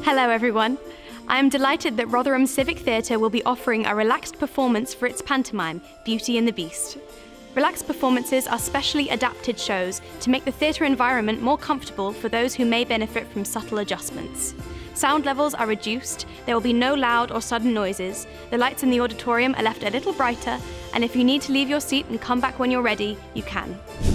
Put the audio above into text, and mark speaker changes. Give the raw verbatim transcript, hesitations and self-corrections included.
Speaker 1: Hello everyone. I am delighted that Rotherham Civic Theatre will be offering a relaxed performance for its pantomime, Beauty and the Beast. Relaxed performances are specially adapted shows to make the theatre environment more comfortable for those who may benefit from subtle adjustments. Sound levels are reduced, there will be no loud or sudden noises, the lights in the auditorium are left a little brighter, and if you need to leave your seat and come back when you're ready, you can.